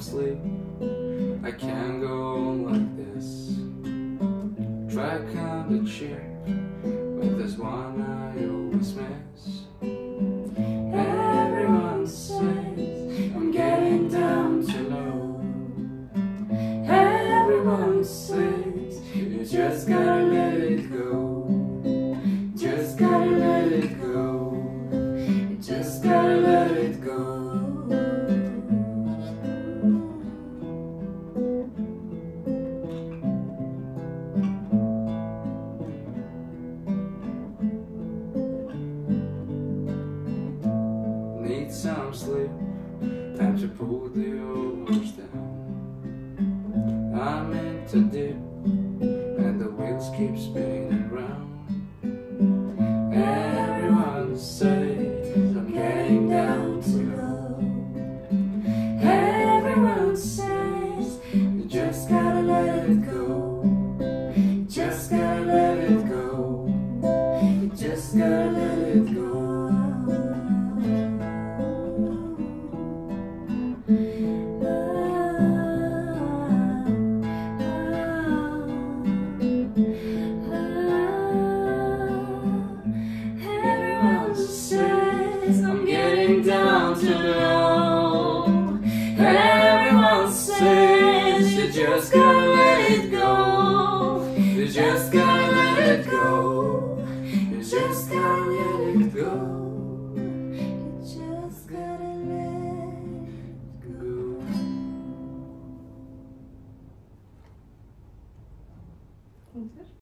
sleep. I can't go on like this. Try count the cheer, but there's one I always miss. Everyone says I'm getting down too low. Everyone says you just gotta let it go. Just gotta let it go. You just gotta let it go. Need some sleep, time to pull the oars down. I'm in too deep, and the wheels keep spinning round. Everyone says I'm getting down too low. Everyone says you just gotta let it go. You just gotta let it go. You just gotta let it go. I'm getting down too low. Everyone says you just gotta let it go. You just gotta let it go. You just gotta let it go. You just gotta let it go.